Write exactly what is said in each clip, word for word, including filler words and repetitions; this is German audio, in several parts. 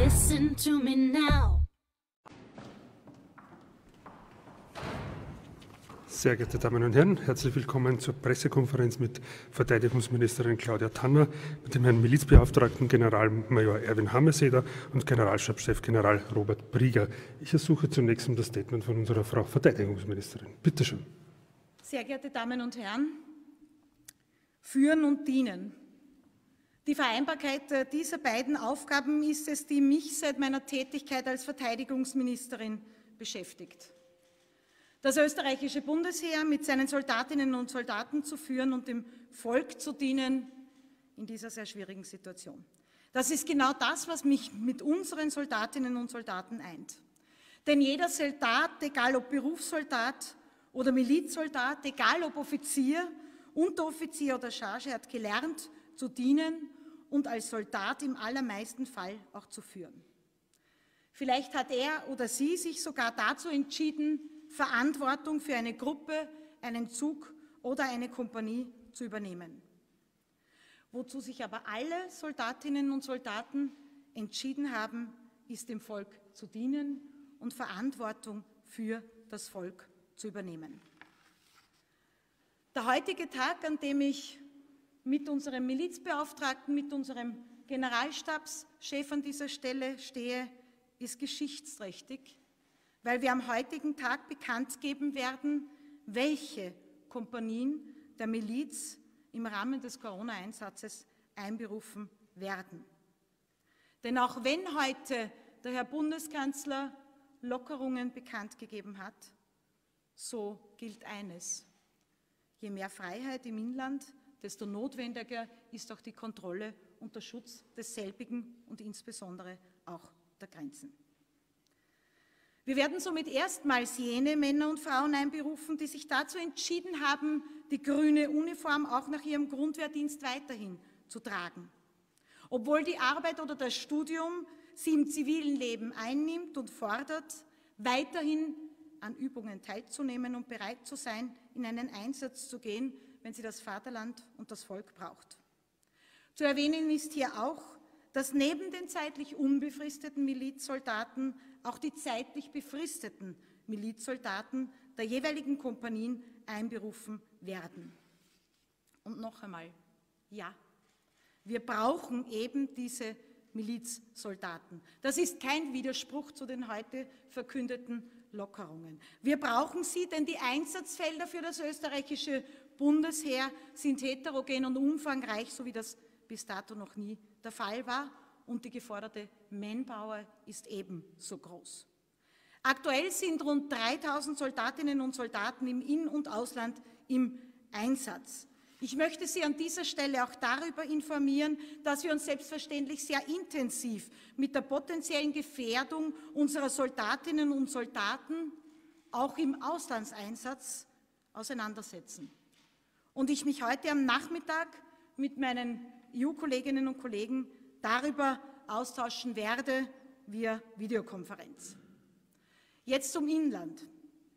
Listen to me now. Sehr geehrte Damen und Herren, herzlich willkommen zur Pressekonferenz mit Verteidigungsministerin Claudia Tanner, mit dem Herrn Milizbeauftragten Generalmajor Erwin Hameseder und Generalstabschef General Robert Brieger. Ich ersuche zunächst um das Statement von unserer Frau Verteidigungsministerin. Bitte schön. Sehr geehrte Damen und Herren, führen und dienen. Die Vereinbarkeit dieser beiden Aufgaben ist es, die mich seit meiner Tätigkeit als Verteidigungsministerin beschäftigt. Das österreichische Bundesheer mit seinen Soldatinnen und Soldaten zu führen und dem Volk zu dienen in dieser sehr schwierigen Situation. Das ist genau das, was mich mit unseren Soldatinnen und Soldaten eint. Denn jeder Soldat, egal ob Berufssoldat oder Milizsoldat, egal ob Offizier, Unteroffizier oder Charge, hat gelernt zu dienen und als Soldat im allermeisten Fall auch zu führen. Vielleicht hat er oder sie sich sogar dazu entschieden, Verantwortung für eine Gruppe, einen Zug oder eine Kompanie zu übernehmen. Wozu sich aber alle Soldatinnen und Soldaten entschieden haben, ist dem Volk zu dienen und Verantwortung für das Volk zu übernehmen. Der heutige Tag, an dem ich mit unserem Milizbeauftragten, mit unserem Generalstabschef an dieser Stelle stehe, ist geschichtsträchtig, weil wir am heutigen Tag bekannt geben werden, welche Kompanien der Miliz im Rahmen des Corona-Einsatzes einberufen werden. Denn auch wenn heute der Herr Bundeskanzler Lockerungen bekannt gegeben hat, so gilt eines: Je mehr Freiheit im Inland, desto notwendiger ist auch die Kontrolle und der Schutz desselbigen und insbesondere auch der Grenzen. Wir werden somit erstmals jene Männer und Frauen einberufen, die sich dazu entschieden haben, die grüne Uniform auch nach ihrem Grundwehrdienst weiterhin zu tragen. Obwohl die Arbeit oder das Studium sie im zivilen Leben einnimmt und fordert, weiterhin an Übungen teilzunehmen und bereit zu sein, in einen Einsatz zu gehen, wenn sie das Vaterland und das Volk braucht. Zu erwähnen ist hier auch, dass neben den zeitlich unbefristeten Milizsoldaten auch die zeitlich befristeten Milizsoldaten der jeweiligen Kompanien einberufen werden. Und noch einmal, ja, wir brauchen eben diese Milizsoldaten. Das ist kein Widerspruch zu den heute verkündeten Lockerungen. Wir brauchen sie, denn die Einsatzfelder für das österreichische Bundesheer sind heterogen und umfangreich, so wie das bis dato noch nie der Fall war, und die geforderte Manpower ist ebenso groß. Aktuell sind rund dreitausend Soldatinnen und Soldaten im In- und Ausland im Einsatz. Ich möchte Sie an dieser Stelle auch darüber informieren, dass wir uns selbstverständlich sehr intensiv mit der potenziellen Gefährdung unserer Soldatinnen und Soldaten auch im Auslandseinsatz auseinandersetzen. Und ich mich heute am Nachmittag mit meinen E U-Kolleginnen und Kollegen darüber austauschen werde via Videokonferenz. Jetzt zum Inland.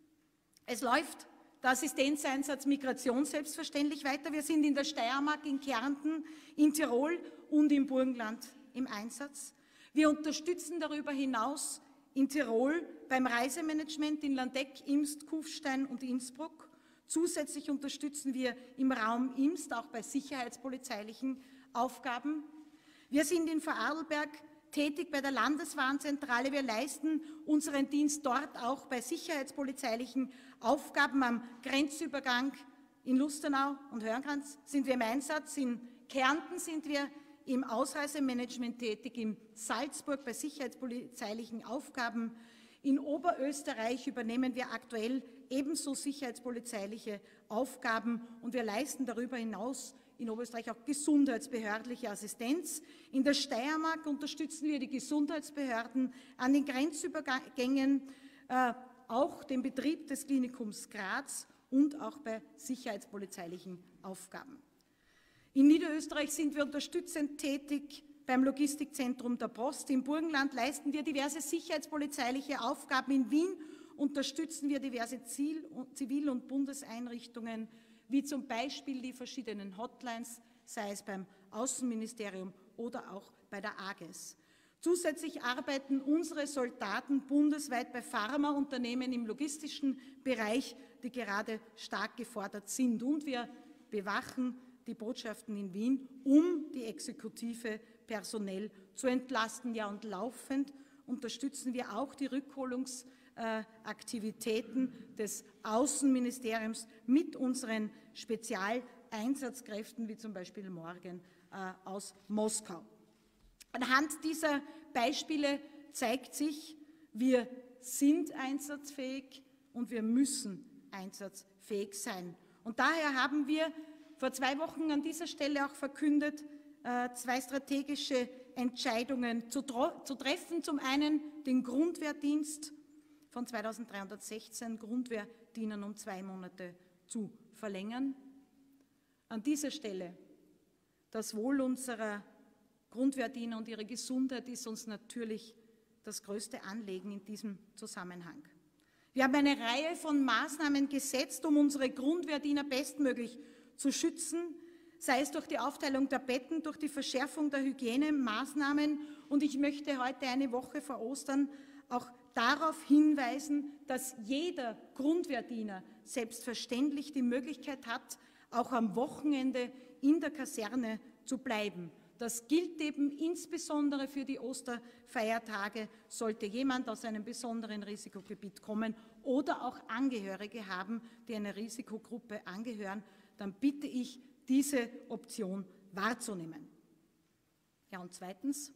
Es läuft der Assistenzeinsatz Migration selbstverständlich weiter. Wir sind in der Steiermark, in Kärnten, in Tirol und im Burgenland im Einsatz. Wir unterstützen darüber hinaus in Tirol beim Reisemanagement in Landeck, Imst, Kufstein und Innsbruck. Zusätzlich unterstützen wir im Raum Imst auch bei sicherheitspolizeilichen Aufgaben. Wir sind in Vorarlberg tätig bei der Landeswarnzentrale. Wir leisten unseren Dienst dort auch bei sicherheitspolizeilichen Aufgaben am Grenzübergang. In Lustenau und Hörnkranz sind wir im Einsatz. In Kärnten sind wir im Ausreisemanagement tätig, in Salzburg bei sicherheitspolizeilichen Aufgaben. In Oberösterreich übernehmen wir aktuell ebenso sicherheitspolizeiliche Aufgaben und wir leisten darüber hinaus in Oberösterreich auch gesundheitsbehördliche Assistenz. In der Steiermark unterstützen wir die Gesundheitsbehörden an den Grenzübergängen, äh, auch den Betrieb des Klinikums Graz und auch bei sicherheitspolizeilichen Aufgaben. In Niederösterreich sind wir unterstützend tätig beim Logistikzentrum der Post. Im Burgenland leisten wir diverse sicherheitspolizeiliche Aufgaben. In Wien unterstützen wir diverse Zivil- und Bundeseinrichtungen, wie zum Beispiel die verschiedenen Hotlines, sei es beim Außenministerium oder auch bei der A G E S. Zusätzlich arbeiten unsere Soldaten bundesweit bei Pharmaunternehmen im logistischen Bereich, die gerade stark gefordert sind. Und wir bewachen die Botschaften in Wien, um die Exekutive personell zu entlasten. Ja, und laufend unterstützen wir auch die Rückholungsaktivitäten des Außenministeriums mit unseren Spezialeinsatzkräften, wie zum Beispiel morgen äh, aus Moskau. Anhand dieser Beispiele zeigt sich, wir sind einsatzfähig und wir müssen einsatzfähig sein. Und daher haben wir vor zwei Wochen an dieser Stelle auch verkündet, zwei strategische Entscheidungen zu, zu treffen. Zum einen den Grundwehrdienst von zweitausenddreihundertsechzehn Grundwehrdienern um zwei Monate zu verlängern. An dieser Stelle das Wohl unserer Grundwehrdiener und ihre Gesundheit ist uns natürlich das größte Anliegen in diesem Zusammenhang. Wir haben eine Reihe von Maßnahmen gesetzt, um unsere Grundwehrdiener bestmöglich zu schützen, sei es durch die Aufteilung der Betten, durch die Verschärfung der Hygienemaßnahmen. Und ich möchte heute, eine Woche vor Ostern, auch darauf hinweisen, dass jeder Grundwehrdiener selbstverständlich die Möglichkeit hat, auch am Wochenende in der Kaserne zu bleiben. Das gilt eben insbesondere für die Osterfeiertage. Sollte jemand aus einem besonderen Risikogebiet kommen oder auch Angehörige haben, die einer Risikogruppe angehören, dann bitte ich, diese Option wahrzunehmen. Ja, und zweitens,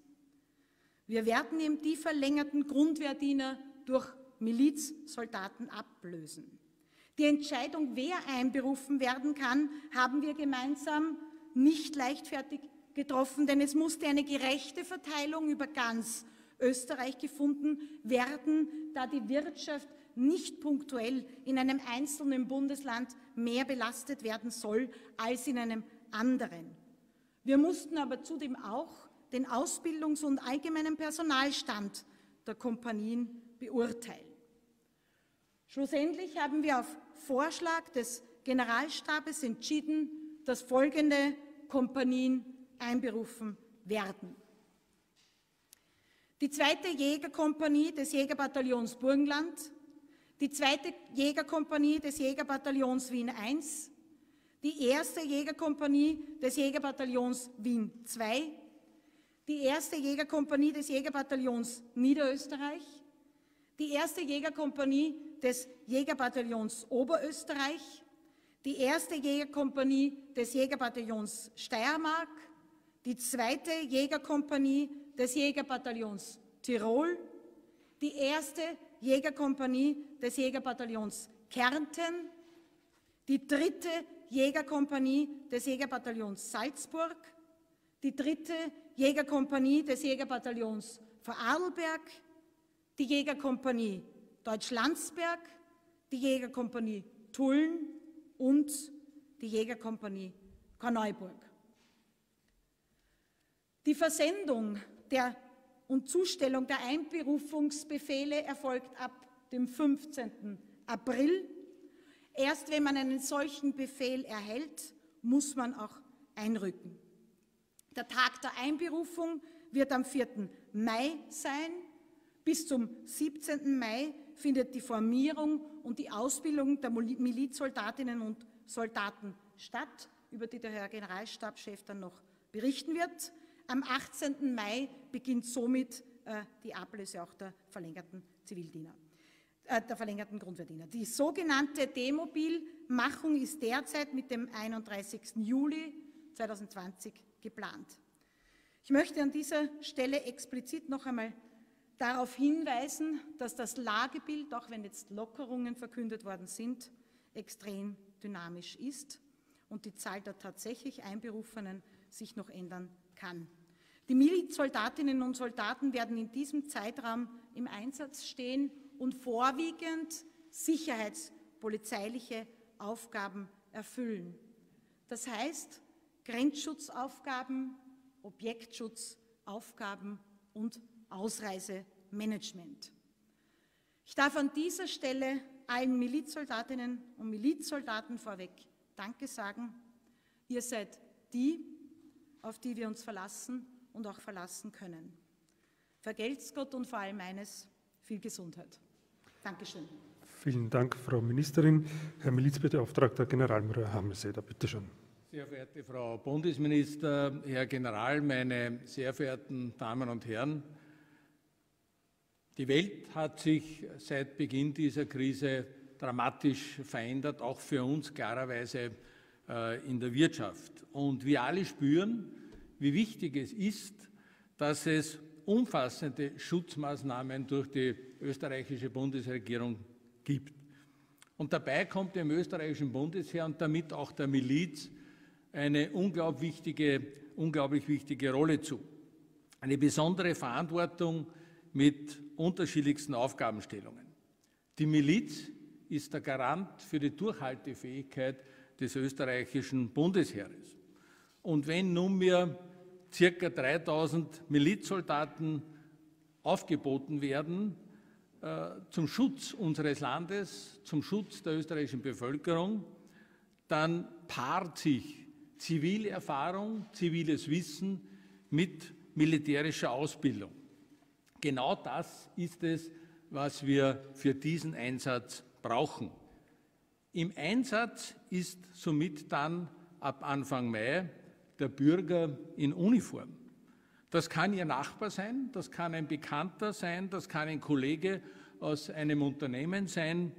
wir werden eben die verlängerten Grundwehrdiener durch Milizsoldaten ablösen. Die Entscheidung, wer einberufen werden kann, haben wir gemeinsam nicht leichtfertig getroffen, denn es musste eine gerechte Verteilung über ganz Österreich gefunden werden, da die Wirtschaft nicht punktuell in einem einzelnen Bundesland mehr belastet werden soll als in einem anderen. Wir mussten aber zudem auch den Ausbildungs- und allgemeinen Personalstand der Kompanien beurteilen. Schlussendlich haben wir auf Vorschlag des Generalstabes entschieden, dass folgende Kompanien einberufen werden. Die zweite Jägerkompanie des Jägerbataillons Burgenland, die zweite Jägerkompanie des Jägerbataillons Wien eins, die erste Jägerkompanie des Jägerbataillons Wien zwei, die erste Jägerkompanie des Jägerbataillons Niederösterreich, die erste Jägerkompanie des Jägerbataillons Oberösterreich, die erste Jägerkompanie des Jägerbataillons Steiermark, die zweite Jägerkompanie des Jägerbataillons Tirol, die erste Jägerkompanie des Jägerbataillons Kärnten, die dritte Jägerkompanie des Jägerbataillons Salzburg, die dritte Jägerkompanie des Jägerbataillons Vorarlberg, die Jägerkompanie Deutschlandsberg, die Jägerkompanie Tulln und die Jägerkompanie Korneuburg. Die Versendung der und Zustellung der Einberufungsbefehle erfolgt ab dem fünfzehnten April. Erst wenn man einen solchen Befehl erhält, muss man auch einrücken. Der Tag der Einberufung wird am vierten Mai sein. Bis zum siebzehnten Mai findet die Formierung und die Ausbildung der Milizsoldatinnen und Soldaten statt, über die der Herr Generalstabschef dann noch berichten wird. Am achtzehnten Mai beginnt somit äh, die Ablöse auch der verlängerten Zivildiener, äh, der verlängerten Grundwehrdiener. Die sogenannte Demobilmachung ist derzeit mit dem einunddreißigsten Juli zweitausendzwanzig geplant. Ich möchte an dieser Stelle explizit noch einmal darauf hinweisen, dass das Lagebild, auch wenn jetzt Lockerungen verkündet worden sind, extrem dynamisch ist und die Zahl der tatsächlich Einberufenen sich noch ändern kann. Die Milizsoldatinnen und Soldaten werden in diesem Zeitraum im Einsatz stehen und vorwiegend sicherheitspolizeiliche Aufgaben erfüllen. Das heißt Grenzschutzaufgaben, Objektschutzaufgaben und Ausreisemanagement. Ich darf an dieser Stelle allen Milizsoldatinnen und Milizsoldaten vorweg Danke sagen. Ihr seid die, auf die wir uns verlassen und auch verlassen können. Vergelt's Gott und vor allem eines, viel Gesundheit. Dankeschön. Vielen Dank, Frau Ministerin. Herr Milizbeauftragter Generalmajor Hameseder, bitte schön. Sehr verehrte Frau Bundesminister, Herr General, meine sehr verehrten Damen und Herren! Die Welt hat sich seit Beginn dieser Krise dramatisch verändert, auch für uns klarerweise äh, in der Wirtschaft. Und wir alle spüren, wie wichtig es ist, dass es umfassende Schutzmaßnahmen durch die österreichische Bundesregierung gibt. Und dabei kommt dem österreichischen Bundesheer und damit auch der Miliz eine unglaublich wichtige, unglaublich wichtige Rolle zu. Eine besondere Verantwortung mit unterschiedlichsten Aufgabenstellungen. Die Miliz ist der Garant für die Durchhaltefähigkeit des österreichischen Bundesheeres. Und wenn nunmehr ca. dreitausend Milizsoldaten aufgeboten werden äh, zum Schutz unseres Landes, zum Schutz der österreichischen Bevölkerung, dann paart sich Zivilerfahrung, ziviles Wissen mit militärischer Ausbildung. Genau das ist es, was wir für diesen Einsatz brauchen. Im Einsatz ist somit dann ab Anfang Mai der Bürger in Uniform. Das kann Ihr Nachbar sein, das kann ein Bekannter sein, das kann ein Kollege aus einem Unternehmen sein.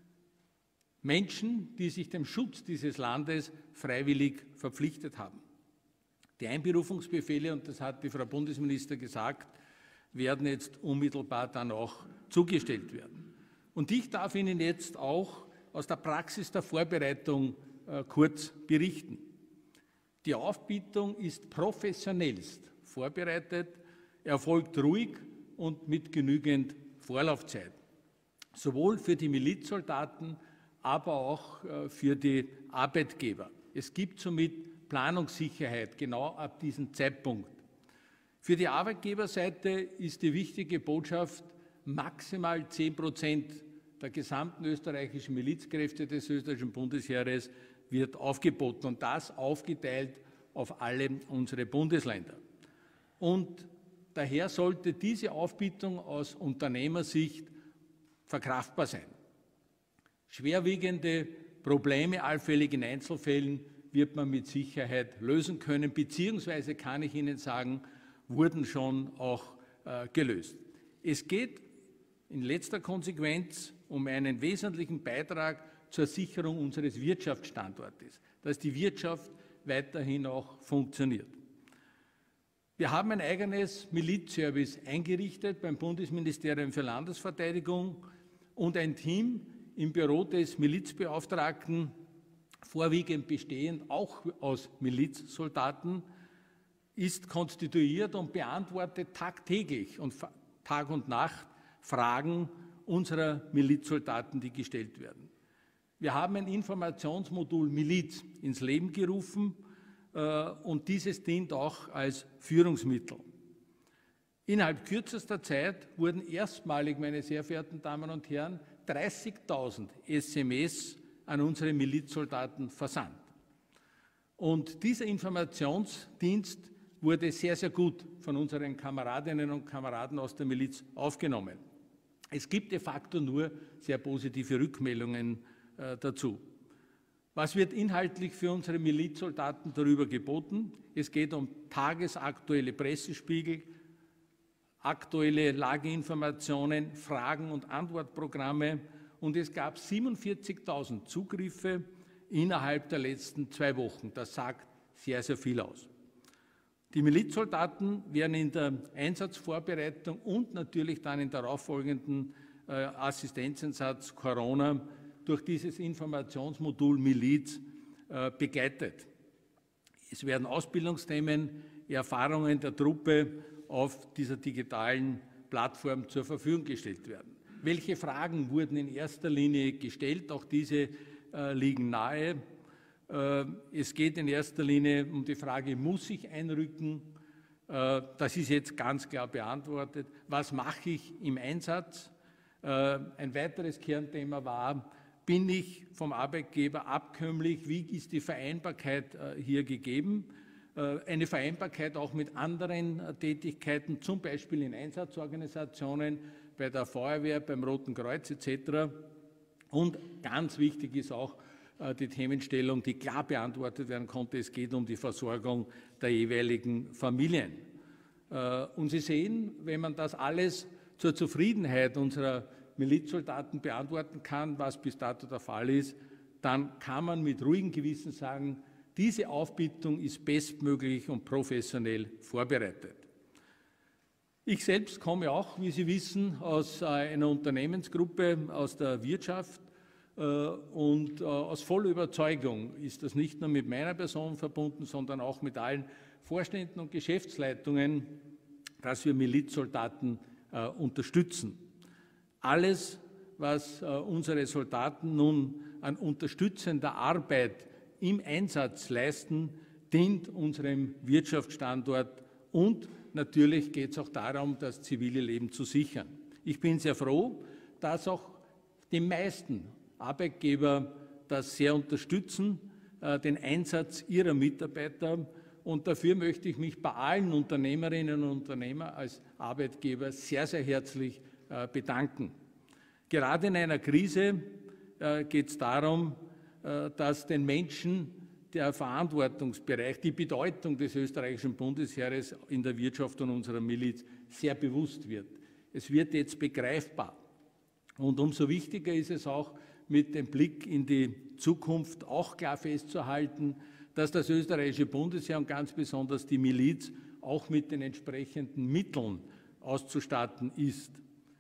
Menschen, die sich dem Schutz dieses Landes freiwillig verpflichtet haben. Die Einberufungsbefehle, und das hat die Frau Bundesminister gesagt, werden jetzt unmittelbar dann auch zugestellt werden. Und ich darf Ihnen jetzt auch aus der Praxis der Vorbereitung äh, kurz berichten. Die Aufbietung ist professionellst vorbereitet, erfolgt ruhig und mit genügend Vorlaufzeit. Sowohl für die Milizsoldaten, aber auch äh, für die Arbeitgeber. Es gibt somit Planungssicherheit genau ab diesem Zeitpunkt. Für die Arbeitgeberseite ist die wichtige Botschaft, maximal zehn Prozent der gesamten österreichischen Milizkräfte des österreichischen Bundesheeres wird aufgeboten und das aufgeteilt auf alle unsere Bundesländer. Und daher sollte diese Aufbietung aus Unternehmersicht verkraftbar sein. Schwerwiegende Probleme allfällig in Einzelfällen wird man mit Sicherheit lösen können, beziehungsweise kann ich Ihnen sagen, wurden schon auch äh, gelöst. Es geht in letzter Konsequenz um einen wesentlichen Beitrag zur Sicherung unseres Wirtschaftsstandortes, dass die Wirtschaft weiterhin auch funktioniert. Wir haben ein eigenes Milizservice eingerichtet beim Bundesministerium für Landesverteidigung und ein Team im Büro des Milizbeauftragten, vorwiegend bestehend auch aus Milizsoldaten, ist konstituiert und beantwortet tagtäglich und Tag und Nacht Fragen unserer Milizsoldaten, die gestellt werden. Wir haben ein Informationsmodul Miliz ins Leben gerufen äh, und dieses dient auch als Führungsmittel. Innerhalb kürzester Zeit wurden erstmalig, meine sehr verehrten Damen und Herren, dreißigtausend S M S an unsere Milizsoldaten versandt. Und dieser Informationsdienst wurde sehr, sehr gut von unseren Kameradinnen und Kameraden aus der Miliz aufgenommen. Es gibt de facto nur sehr positive Rückmeldungen äh, dazu. Was wird inhaltlich für unsere Milizsoldaten darüber geboten? Es geht um tagesaktuelle Pressespiegel, aktuelle Lageinformationen, Fragen- und Antwortprogramme und es gab siebenundvierzigtausend Zugriffe innerhalb der letzten zwei Wochen. Das sagt sehr, sehr viel aus. Die Milizsoldaten werden in der Einsatzvorbereitung und natürlich dann im darauffolgenden äh, Assistenzeinsatz Corona durch dieses Informationsmodul Miliz äh, begleitet. Es werden Ausbildungsthemen, Erfahrungen der Truppe auf dieser digitalen Plattform zur Verfügung gestellt werden. Welche Fragen wurden in erster Linie gestellt? Auch diese äh, liegen nahe. Äh, es geht in erster Linie um die Frage, muss ich einrücken? Äh, das ist jetzt ganz klar beantwortet. Was mache ich im Einsatz? Äh, ein weiteres Kernthema war, bin ich vom Arbeitgeber abkömmlich? Wie ist die Vereinbarkeit äh, hier gegeben? eine Vereinbarkeit auch mit anderen Tätigkeiten, zum Beispiel in Einsatzorganisationen, bei der Feuerwehr, beim Roten Kreuz et cetera. Und ganz wichtig ist auch die Themenstellung, die klar beantwortet werden konnte. Es geht um die Versorgung der jeweiligen Familien. Und Sie sehen, wenn man das alles zur Zufriedenheit unserer Milizsoldaten beantworten kann, was bis dato der Fall ist, dann kann man mit ruhigem Gewissen sagen, diese Aufbietung ist bestmöglich und professionell vorbereitet. Ich selbst komme auch, wie Sie wissen, aus einer Unternehmensgruppe, aus der Wirtschaft und aus voller Überzeugung ist das nicht nur mit meiner Person verbunden, sondern auch mit allen Vorständen und Geschäftsleitungen, dass wir Milizsoldaten unterstützen. Alles, was unsere Soldaten nun an unterstützender Arbeit im Einsatz leisten, dient unserem Wirtschaftsstandort und natürlich geht es auch darum, das zivile Leben zu sichern. Ich bin sehr froh, dass auch die meisten Arbeitgeber das sehr unterstützen, äh, den Einsatz ihrer Mitarbeiter. Und dafür möchte ich mich bei allen Unternehmerinnen und Unternehmern als Arbeitgeber sehr, sehr herzlich äh, bedanken. Gerade in einer Krise äh, geht es darum, dass den Menschen der Verantwortungsbereich, die Bedeutung des österreichischen Bundesheeres in der Wirtschaft und unserer Miliz sehr bewusst wird. Es wird jetzt begreifbar. Und umso wichtiger ist es auch, mit dem Blick in die Zukunft auch klar festzuhalten, dass das österreichische Bundesheer und ganz besonders die Miliz auch mit den entsprechenden Mitteln auszustatten ist.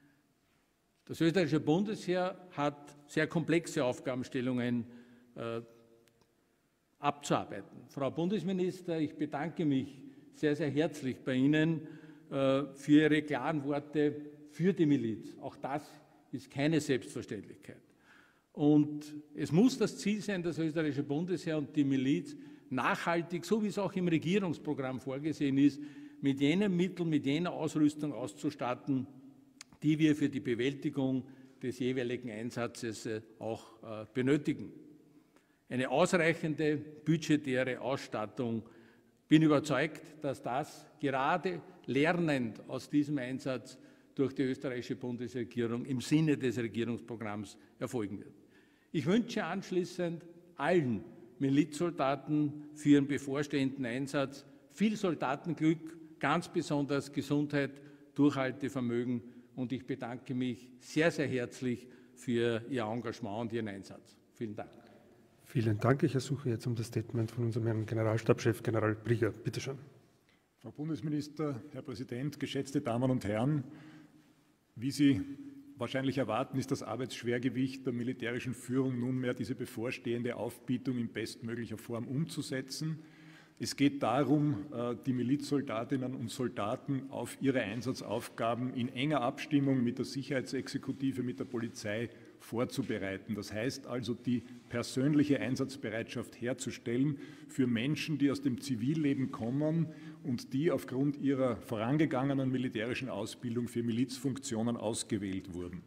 Das österreichische Bundesheer hat sehr komplexe Aufgabenstellungen äh, abzuarbeiten. Frau Bundesminister, ich bedanke mich sehr, sehr herzlich bei Ihnen äh, für Ihre klaren Worte für die Miliz. Auch das ist keine Selbstverständlichkeit. Und es muss das Ziel sein, das österreichische Bundesheer und die Miliz nachhaltig, so wie es auch im Regierungsprogramm vorgesehen ist, mit jenen Mitteln, mit jener Ausrüstung auszustatten, die wir für die Bewältigung des jeweiligen Einsatzes auch äh, benötigen. Eine ausreichende budgetäre Ausstattung. Ich bin überzeugt, dass das gerade lernend aus diesem Einsatz durch die österreichische Bundesregierung im Sinne des Regierungsprogramms erfolgen wird. Ich wünsche anschließend allen Milizsoldaten für ihren bevorstehenden Einsatz viel Soldatenglück, ganz besonders Gesundheit, Durchhaltevermögen und ich bedanke mich sehr, sehr herzlich für Ihr Engagement und Ihren Einsatz. Vielen Dank. Vielen Dank. Ich ersuche jetzt um das Statement von unserem Herrn Generalstabschef, General Brieger. Bitte schön. Frau Bundesminister, Herr Präsident, geschätzte Damen und Herren, wie Sie wahrscheinlich erwarten, ist das Arbeitsschwergewicht der militärischen Führung nunmehr diese bevorstehende Aufbietung in bestmöglicher Form umzusetzen. Es geht darum, die Milizsoldatinnen und Soldaten auf ihre Einsatzaufgaben in enger Abstimmung mit der Sicherheitsexekutive, mit der Polizei vorzubereiten. Das heißt also, die persönliche Einsatzbereitschaft herzustellen für Menschen, die aus dem Zivilleben kommen und die aufgrund ihrer vorangegangenen militärischen Ausbildung für Milizfunktionen ausgewählt wurden.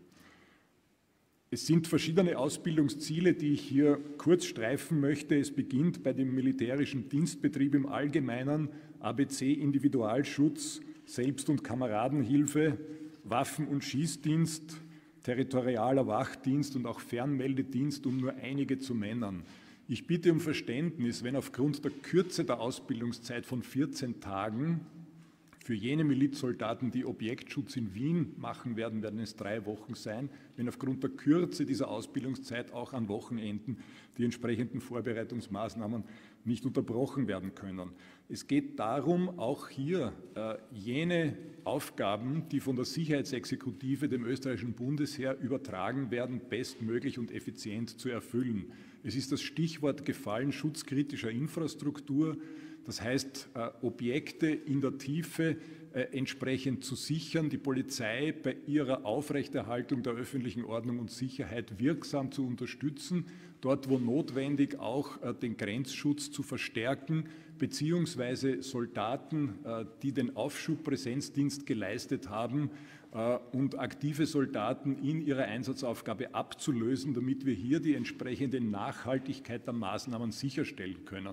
Es sind verschiedene Ausbildungsziele, die ich hier kurz streifen möchte. Es beginnt bei dem militärischen Dienstbetrieb im Allgemeinen, A B C Individualschutz, Selbst- und Kameradenhilfe, Waffen- und Schießdienst, territorialer Wachdienst und auch Fernmeldedienst, um nur einige zu nennen. Ich bitte um Verständnis, wenn aufgrund der Kürze der Ausbildungszeit von vierzehn Tagen für jene Milizsoldaten, die Objektschutz in Wien machen werden, werden es drei Wochen sein, wenn aufgrund der Kürze dieser Ausbildungszeit auch an Wochenenden die entsprechenden Vorbereitungsmaßnahmen nicht unterbrochen werden können. Es geht darum, auch hier äh, jene Aufgaben, die von der Sicherheitsexekutive dem österreichischen Bundesheer übertragen werden, bestmöglich und effizient zu erfüllen. Es ist das Stichwort gefallen, schutzkritischer Infrastruktur. Das heißt, äh, Objekte in der Tiefe äh, entsprechend zu sichern, die Polizei bei ihrer Aufrechterhaltung der öffentlichen Ordnung und Sicherheit wirksam zu unterstützen, dort wo notwendig auch äh, den Grenzschutz zu verstärken, beziehungsweise Soldaten, äh, die den Aufschubpräsenzdienst geleistet haben, äh, und aktive Soldaten in ihrer Einsatzaufgabe abzulösen, damit wir hier die entsprechende Nachhaltigkeit der Maßnahmen sicherstellen können.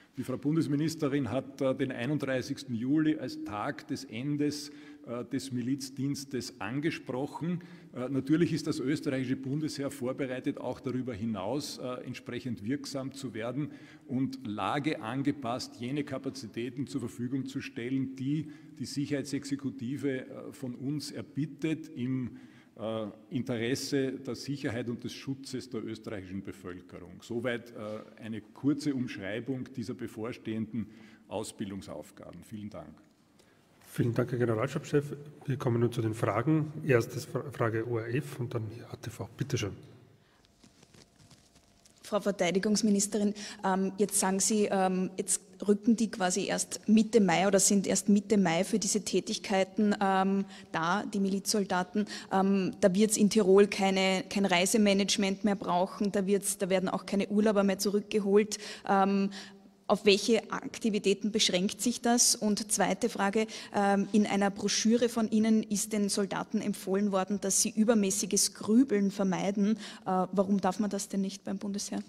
Die Frau Bundesministerin hat den einunddreißigsten Juli als Tag des Endes des Milizdienstes angesprochen. Natürlich ist das österreichische Bundesheer vorbereitet, auch darüber hinaus entsprechend wirksam zu werden und lageangepasst jene Kapazitäten zur Verfügung zu stellen, die die Sicherheitsexekutive von uns erbittet im Interesse der Sicherheit und des Schutzes der österreichischen Bevölkerung. Soweit eine kurze Umschreibung dieser bevorstehenden Ausbildungsaufgaben. Vielen Dank. Vielen Dank, Herr Generalstabschef. Wir kommen nun zu den Fragen. Erstes Frage O R F und dann A T V. Bitte schön. Frau Verteidigungsministerin, ähm, jetzt sagen Sie, ähm, jetzt rücken die quasi erst Mitte Mai oder sind erst Mitte Mai für diese Tätigkeiten ähm, da, die Milizsoldaten. Ähm, da wird es in Tirol keine, kein Reisemanagement mehr brauchen, da, wird's, da werden auch keine Urlauber mehr zurückgeholt. Ähm, Auf welche Aktivitäten beschränkt sich das? Und zweite Frage, in einer Broschüre von Ihnen ist den Soldaten empfohlen worden, dass sie übermäßiges Grübeln vermeiden. Warum darf man das denn nicht beim Bundesheer?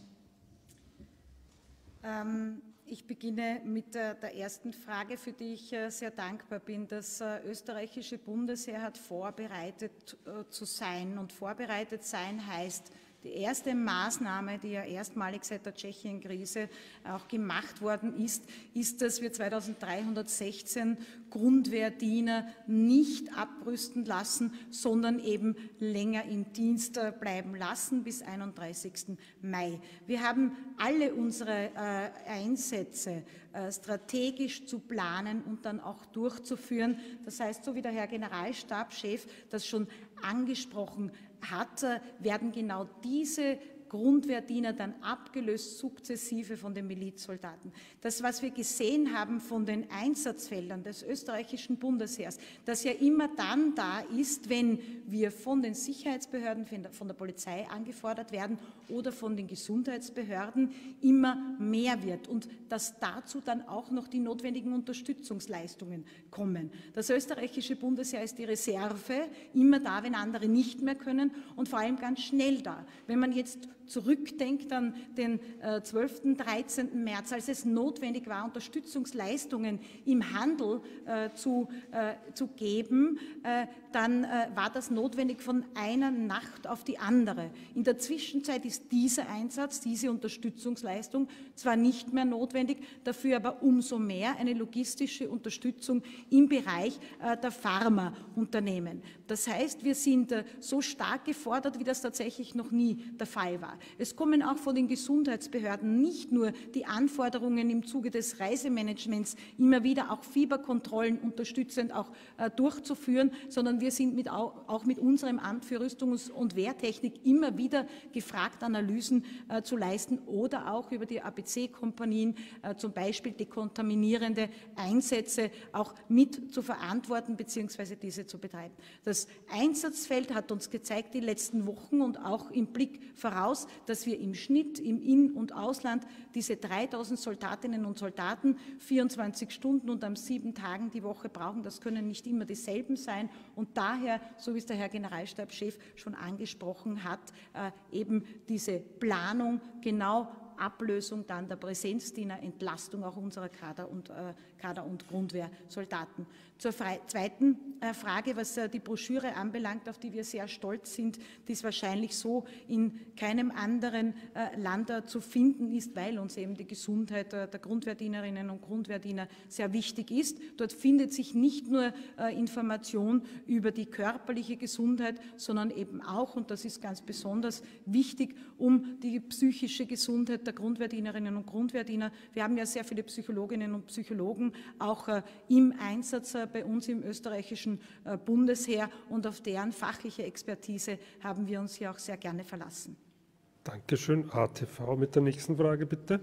Ähm, ich beginne mit der, der ersten Frage, für die ich sehr dankbar bin. Das österreichische Bundesheer hat vorbereitet zu sein. Und vorbereitet sein heißt, die erste Maßnahme, die ja erstmalig seit der Tschechien-Krise auch gemacht worden ist, ist, dass wir zweitausenddreihundertsechzehn Grundwehrdiener nicht abrüsten lassen, sondern eben länger im Dienst bleiben lassen bis einunddreißigsten Mai. Wir haben alle unsere äh, Einsätze äh, strategisch zu planen und dann auch durchzuführen. Das heißt, so wie der Herr Generalstabschef das schon angesprochen hat, werden genau diese Grundwehrdiener dann abgelöst, sukzessive von den Milizsoldaten. Das, was wir gesehen haben von den Einsatzfeldern des österreichischen Bundesheers, das ja immer dann da ist, wenn wir von den Sicherheitsbehörden, von der Polizei angefordert werden oder von den Gesundheitsbehörden, immer mehr wird und dass dazu dann auch noch die notwendigen Unterstützungsleistungen kommen. Das österreichische Bundesheer ist die Reserve, immer da, wenn andere nicht mehr können und vor allem ganz schnell da. Wenn man jetzt zurückdenkt an den äh, zwölften, dreizehnten März, als es notwendig war, Unterstützungsleistungen im Handel äh, zu, äh, zu geben, äh, dann äh, war das notwendig von einer Nacht auf die andere. In der Zwischenzeit ist dieser Einsatz, diese Unterstützungsleistung zwar nicht mehr notwendig, dafür aber umso mehr eine logistische Unterstützung im Bereich äh, der Pharmaunternehmen. Das heißt, wir sind äh, so stark gefordert, wie das tatsächlich noch nie der Fall war. Es kommen auch von den Gesundheitsbehörden nicht nur die Anforderungen im Zuge des Reisemanagements, immer wieder auch Fieberkontrollen unterstützend auch äh, durchzuführen, sondern wir sind mit, auch, auch mit unserem Amt für Rüstungs- und Wehrtechnik immer wieder gefragt, Analysen äh, zu leisten oder auch über die A P C-Kompanien äh, zum Beispiel dekontaminierende Einsätze auch mit zu verantworten bzw. diese zu betreiben. Das Einsatzfeld hat uns gezeigt die letzten Wochen und auch im Blick voraus, dass wir im Schnitt im In- und Ausland diese dreitausend Soldatinnen und Soldaten vierundzwanzig Stunden und an sieben Tagen die Woche brauchen. Das können nicht immer dieselben sein und daher, so wie es der Herr Generalstabschef schon angesprochen hat, äh, eben diese Planung genau Ablösung dann der Präsenzdiener, Entlastung auch unserer Kader- und, äh, Kader- und Grundwehrsoldaten. Zur zweiten äh, Frage, was äh, die Broschüre anbelangt, auf die wir sehr stolz sind, die es wahrscheinlich so in keinem anderen äh, Land äh, zu finden ist, weil uns eben die Gesundheit äh, der Grundwehrdienerinnen und Grundwehrdiener sehr wichtig ist. Dort findet sich nicht nur äh, Information über die körperliche Gesundheit, sondern eben auch, und das ist ganz besonders wichtig, um die psychische Gesundheit der Grundwehrdienerinnen und Grundwehrdiener. Wir haben ja sehr viele Psychologinnen und Psychologen auch äh, im Einsatz äh, bei uns im österreichischen äh, Bundesheer und auf deren fachliche Expertise haben wir uns hier auch sehr gerne verlassen. Dankeschön. A T V mit der nächsten Frage, bitte.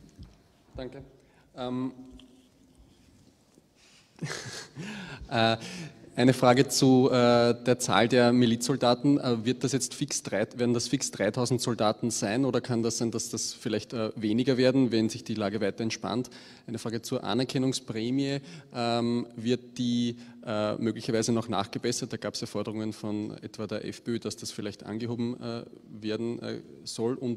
Danke. Ähm, äh, Eine Frage zu äh, der Zahl der Milizsoldaten. Äh, wird das jetzt fix drei, werden das fix dreitausend Soldaten sein oder kann das sein, dass das vielleicht äh, weniger werden, wenn sich die Lage weiter entspannt? Eine Frage zur Anerkennungsprämie. Ähm, wird die äh, möglicherweise noch nachgebessert? Da gab es ja Forderungen von etwa der FPÖ, dass das vielleicht angehoben äh, werden äh, soll. Und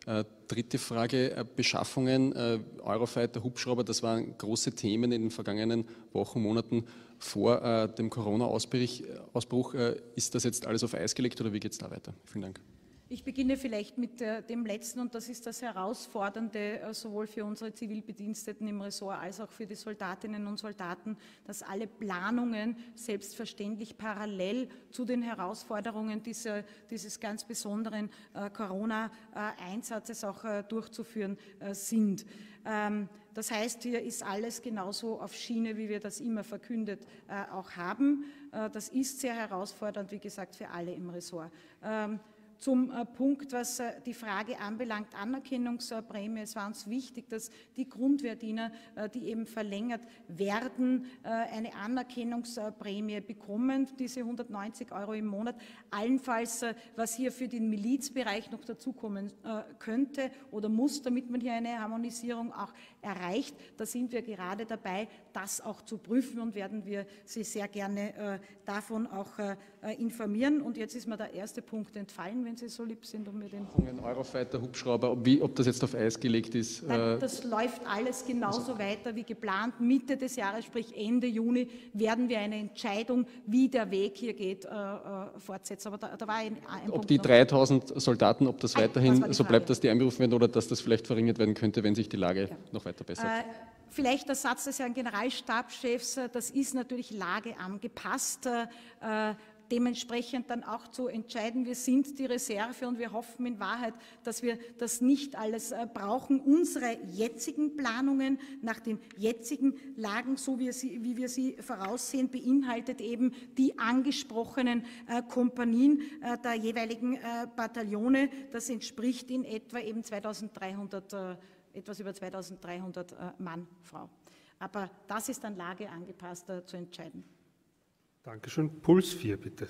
Äh, dritte Frage, äh, Beschaffungen, äh, Eurofighter, Hubschrauber, das waren große Themen in den vergangenen Wochen, Monaten vor äh, dem Corona-Ausbruch. Äh, ist das jetzt alles auf Eis gelegt oder wie geht es da weiter? Vielen Dank. Ich beginne vielleicht mit äh, dem Letzten, und das ist das Herausfordernde äh, sowohl für unsere Zivilbediensteten im Ressort als auch für die Soldatinnen und Soldaten, dass alle Planungen selbstverständlich parallel zu den Herausforderungen dieser, dieses ganz besonderen äh, Corona-Einsatzes auch äh, durchzuführen äh, sind. Ähm, das heißt, hier ist alles genauso auf Schiene, wie wir das immer verkündet äh, auch haben. Äh, das ist sehr herausfordernd, wie gesagt, für alle im Ressort. Ähm, Zum äh, Punkt, was äh, die Frage anbelangt, Anerkennungsprämie. Es war uns wichtig, dass die Grundwehrdiener, äh, die eben verlängert werden, äh, eine Anerkennungsprämie bekommen, diese hundertneunzig Euro im Monat. Allenfalls, äh, was hier für den Milizbereich noch dazukommen äh, könnte oder muss, damit man hier eine Harmonisierung auch erreicht. Da sind wir gerade dabei, das auch zu prüfen, und werden wir Sie sehr gerne äh, davon auch äh, informieren. Und jetzt ist mir der erste Punkt entfallen, wenn Sie so lieb sind, um mir den... Eurofighter, Hubschrauber, ob, wie, ob das jetzt auf Eis gelegt ist? Nein, das läuft alles genauso also weiter wie geplant. Mitte des Jahres, sprich Ende Juni, werden wir eine Entscheidung, wie der Weg hier geht, äh, äh, fortsetzen. Aber da, da war ein, ein Ob Punkt die noch. dreitausend Soldaten, ob das Nein, weiterhin das so Frage. bleibt, dass die einberufen werden oder dass das vielleicht verringert werden könnte, wenn sich die Lage ja. noch weiter bessert? Äh, Vielleicht der Satz des Herrn Generalstabschefs, das ist natürlich lageangepasst, äh, dementsprechend dann auch zu entscheiden, wir sind die Reserve und wir hoffen in Wahrheit, dass wir das nicht alles äh, brauchen. Unsere jetzigen Planungen nach den jetzigen Lagen, so wie, sie, wie wir sie voraussehen, beinhaltet eben die angesprochenen äh, Kompanien äh, der jeweiligen äh, Bataillone. Das entspricht in etwa eben zweitausenddreihundert äh, etwas über zweitausenddreihundert äh, Mann, Frau. Aber das ist an Lage angepasst äh, zu entscheiden. Dankeschön. Puls vier, bitte.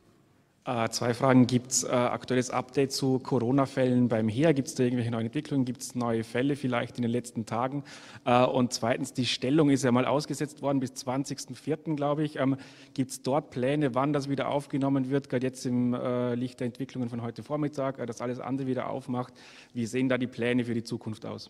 Äh, zwei Fragen. Gibt es äh, aktuelles Update zu Corona-Fällen beim Heer? Gibt es da irgendwelche neuen Entwicklungen? Gibt es neue Fälle vielleicht in den letzten Tagen? Äh, und zweitens, die Stellung ist ja mal ausgesetzt worden bis zwanzigsten vierten, glaube ich. Ähm, Gibt es dort Pläne, wann das wieder aufgenommen wird? Gerade jetzt im äh, Licht der Entwicklungen von heute Vormittag, äh, dass alles andere wieder aufmacht. Wie sehen da die Pläne für die Zukunft aus?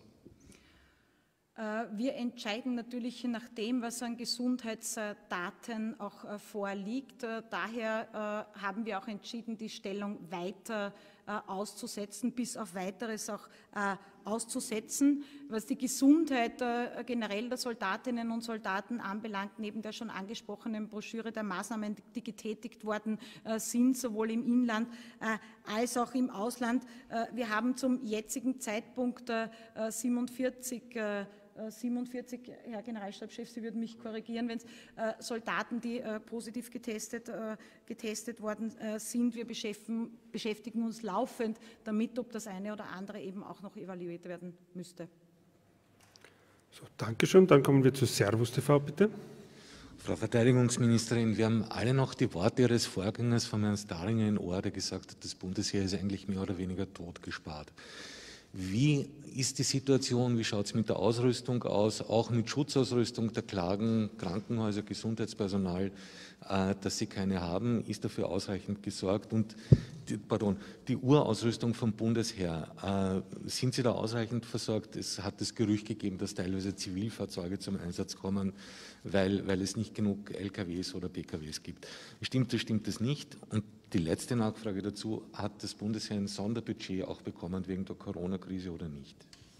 Wir entscheiden natürlich nach dem, was an Gesundheitsdaten auch vorliegt. Daher haben wir auch entschieden, die Stellung weiter auszusetzen, bis auf Weiteres auch auszusetzen. Was die Gesundheit generell der Soldatinnen und Soldaten anbelangt, neben der schon angesprochenen Broschüre der Maßnahmen, die getätigt worden sind, sowohl im Inland als auch im Ausland. Wir haben zum jetzigen Zeitpunkt siebenundvierzig siebenundvierzig, Herr Generalstabschef, Sie würden mich korrigieren, wenn es äh, Soldaten, die äh, positiv getestet, äh, getestet worden äh, sind. Wir beschäftigen, beschäftigen uns laufend damit, ob das eine oder andere eben auch noch evaluiert werden müsste. So, Dankeschön. Dann kommen wir zu Servus T V, bitte. Frau Verteidigungsministerin, wir haben alle noch die Worte Ihres Vorgängers von Herrn Staringer in Ohr, der gesagt hat, das Bundesheer ist eigentlich mehr oder weniger totgespart. Wie ist die Situation, wie schaut es mit der Ausrüstung aus, auch mit Schutzausrüstung? Da klagen Krankenhäuser, Gesundheitspersonal, äh, dass sie keine haben. Ist dafür ausreichend gesorgt? Und die, pardon, die Urausrüstung vom Bundesheer, äh, sind Sie da ausreichend versorgt? Es hat das Gerücht gegeben, dass teilweise Zivilfahrzeuge zum Einsatz kommen, weil, weil es nicht genug L K Ws oder P K Ws gibt. Stimmt das, stimmt das nicht? Und die letzte Nachfrage dazu, hat das Bundesheer ein Sonderbudget auch bekommen wegen der Corona-Krise oder nicht?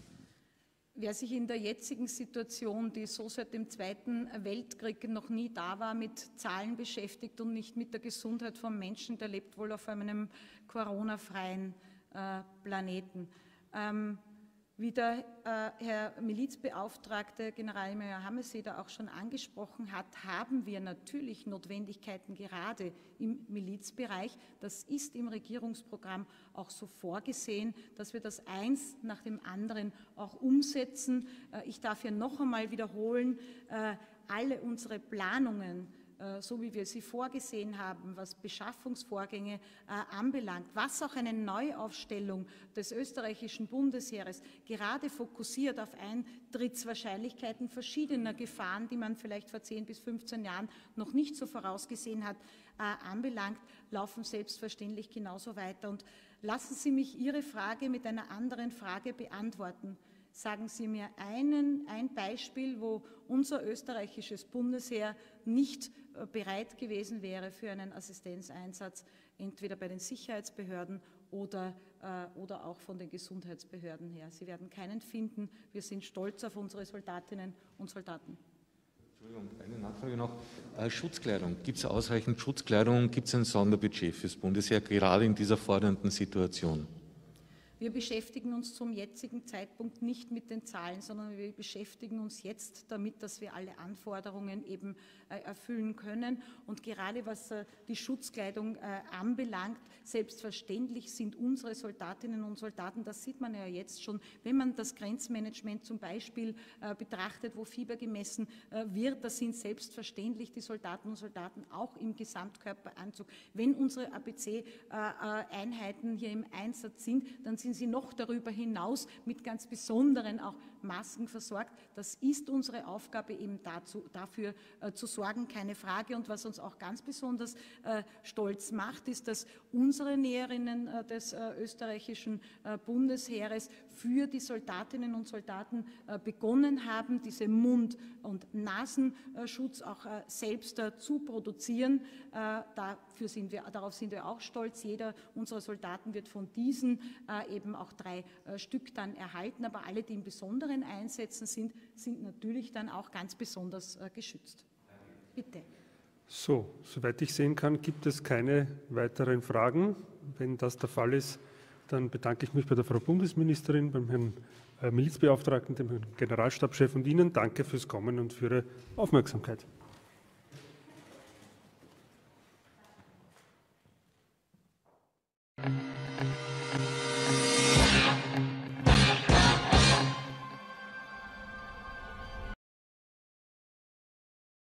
Wer sich in der jetzigen Situation, die so seit dem Zweiten Weltkrieg noch nie da war, mit Zahlen beschäftigt und nicht mit der Gesundheit von Menschen, der lebt wohl auf einem Corona-freien äh, Planeten. Ähm, Wie der äh, Herr Milizbeauftragte Generalmajor Hameseder auch schon angesprochen hat, haben wir natürlich Notwendigkeiten gerade im Milizbereich. Das ist im Regierungsprogramm auch so vorgesehen, dass wir das eins nach dem anderen auch umsetzen. Äh, ich darf hier noch einmal wiederholen, äh, alle unsere Planungen, so wie wir sie vorgesehen haben, was Beschaffungsvorgänge äh, anbelangt, was auch eine Neuaufstellung des österreichischen Bundesheeres gerade fokussiert auf Eintrittswahrscheinlichkeiten verschiedener Gefahren, die man vielleicht vor zehn bis fünfzehn Jahren noch nicht so vorausgesehen hat, äh, anbelangt, laufen selbstverständlich genauso weiter. Und Lassen Sie mich Ihre Frage mit einer anderen Frage beantworten. Sagen Sie mir einen, ein Beispiel, wo unser österreichisches Bundesheer nicht bereit gewesen wäre für einen Assistenzeinsatz, entweder bei den Sicherheitsbehörden oder, äh, oder auch von den Gesundheitsbehörden her. Sie werden keinen finden. Wir sind stolz auf unsere Soldatinnen und Soldaten. Entschuldigung, eine Nachfrage noch. Äh, Schutzkleidung. Gibt es ausreichend Schutzkleidung? Gibt es ein Sonderbudget fürs Bundesheer, gerade in dieser fordernden Situation? Wir beschäftigen uns zum jetzigen Zeitpunkt nicht mit den Zahlen, sondern wir beschäftigen uns jetzt damit, dass wir alle Anforderungen eben äh, erfüllen können. Und gerade was äh, die Schutzkleidung äh, anbelangt, selbstverständlich sind unsere Soldatinnen und Soldaten, das sieht man ja jetzt schon, wenn man das Grenzmanagement zum Beispiel äh, betrachtet, wo Fieber gemessen äh, wird, da sind selbstverständlich die Soldaten und Soldaten auch im Gesamtkörperanzug. Wenn unsere A B C-Einheiten hier im Einsatz sind, dann sind sie noch darüber hinaus mit ganz besonderen auch Masken versorgt. Das ist unsere Aufgabe, eben dazu, dafür äh, zu sorgen, keine Frage. Und was uns auch ganz besonders äh, stolz macht, ist, dass unsere Näherinnen äh, des äh, österreichischen äh, Bundesheeres für die Soldatinnen und Soldaten äh, begonnen haben, diese Mund- und Nasenschutz auch äh, selbst äh, zu produzieren. Äh, dafür sind wir, darauf sind wir auch stolz. Jeder unserer Soldaten wird von diesen äh, eben auch drei äh, Stück dann erhalten. Aber alle, die in besonderen Einsätzen sind, sind natürlich dann auch ganz besonders äh, geschützt. Bitte. So, soweit ich sehen kann, gibt es keine weiteren Fragen. Wenn das der Fall ist, dann bedanke ich mich bei der Frau Bundesministerin, beim Herrn Milizbeauftragten, dem Herrn Generalstabschef und Ihnen. Danke fürs Kommen und für Ihre Aufmerksamkeit.